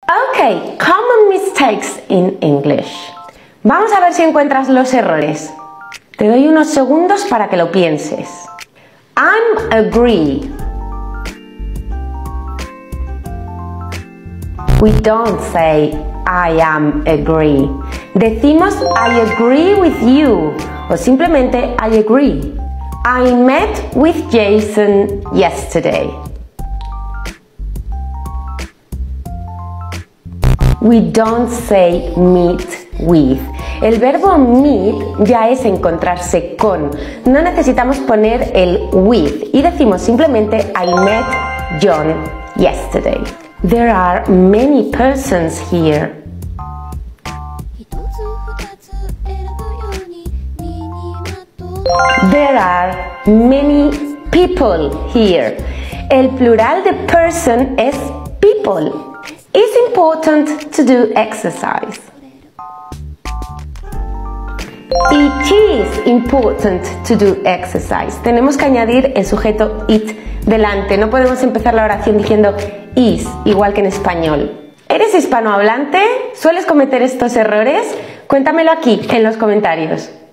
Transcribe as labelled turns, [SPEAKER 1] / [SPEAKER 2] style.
[SPEAKER 1] Ok, common mistakes in English. Vamos a ver si encuentras los errores. Te doy unos segundos para que lo pienses. I'm agree. We don't say I am agree. Decimos I agree with you o simplemente I agree. I met with Jason yesterday. We don't say meet with. El verbo meet ya es encontrarse con. No necesitamos poner el with y decimos simplemente I met John yesterday. There are many persons here. There are many people here. El plural de person es people. It's important to do exercise. It is important to do exercise. Tenemos que añadir el sujeto it delante. No podemos empezar la oración diciendo is, igual que en español. ¿Eres hispanohablante? ¿Sueles cometer estos errores? Cuéntamelo aquí en los comentarios.